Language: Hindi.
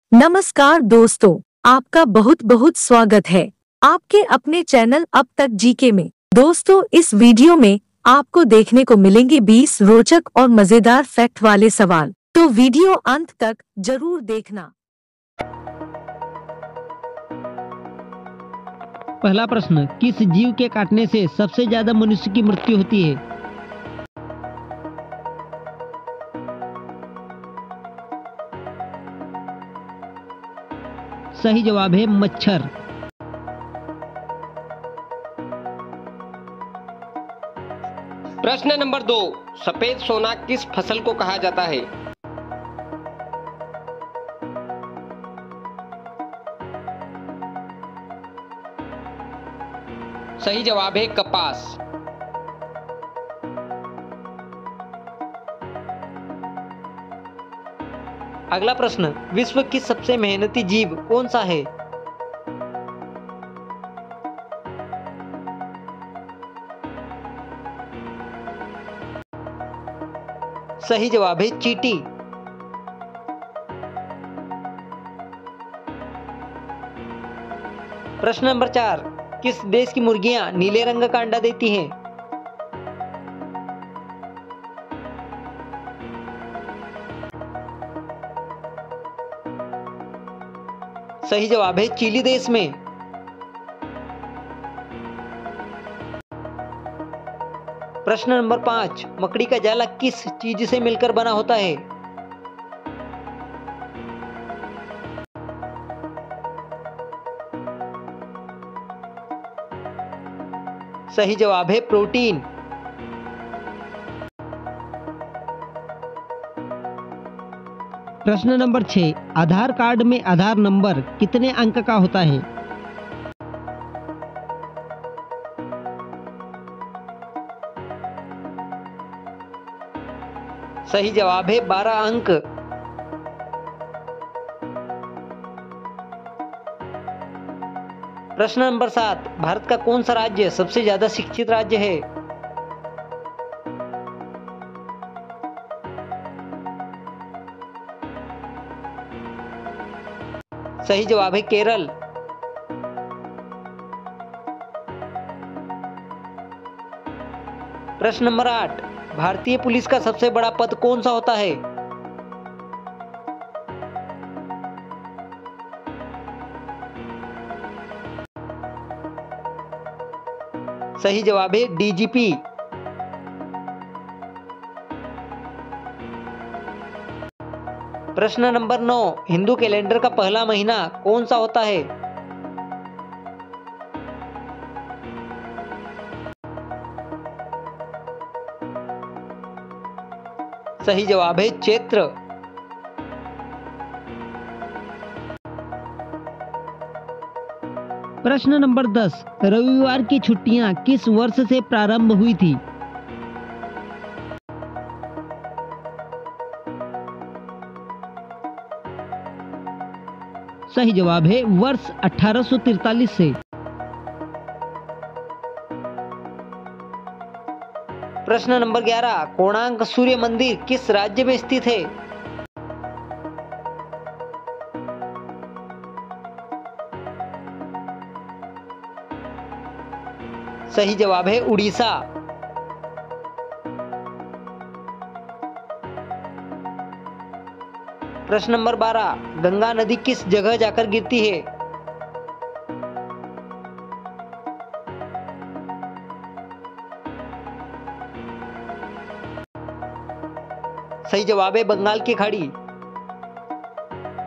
नमस्कार दोस्तों, आपका बहुत बहुत स्वागत है आपके अपने चैनल अब तक जीके में। दोस्तों, इस वीडियो में आपको देखने को मिलेंगे 20 रोचक और मजेदार फैक्ट वाले सवाल, तो वीडियो अंत तक जरूर देखना। पहला प्रश्न, किस जीव के काटने से सबसे ज्यादा मनुष्य की मृत्यु होती है? सही जवाब है मच्छर। प्रश्न नंबर 2, सफेद सोना किस फसल को कहा जाता है? सही जवाब है कपास। अगला प्रश्न, विश्व की सबसे मेहनती जीव कौन सा है? सही जवाब है चींटी। प्रश्न नंबर 4, किस देश की मुर्गियां नीले रंग का अंडा देती हैं? सही जवाब है चिली देश में। प्रश्न नंबर 5, मकड़ी का जाला किस चीज से मिलकर बना होता है? सही जवाब है प्रोटीन। प्रश्न नंबर 6, आधार कार्ड में आधार नंबर कितने अंक का होता है? सही जवाब है 12 अंक। प्रश्न नंबर 7, भारत का कौन सा राज्य सबसे ज्यादा शिक्षित राज्य है? सही जवाब है केरल। प्रश्न नंबर 8, भारतीय पुलिस का सबसे बड़ा पद कौन सा होता है? सही जवाब है डीजीपी। प्रश्न नंबर 9, हिंदू कैलेंडर का पहला महीना कौन सा होता है? सही जवाब है चैत्र। प्रश्न नंबर 10, रविवार की छुट्टियां किस वर्ष से प्रारंभ हुई थी? सही जवाब है वर्ष 1843 से। प्रश्न नंबर 11, कोणार्क सूर्य मंदिर किस राज्य में स्थित है? सही जवाब है उड़ीसा। प्रश्न नंबर 12, गंगा नदी किस जगह जाकर गिरती है? सही जवाब है बंगाल की खाड़ी।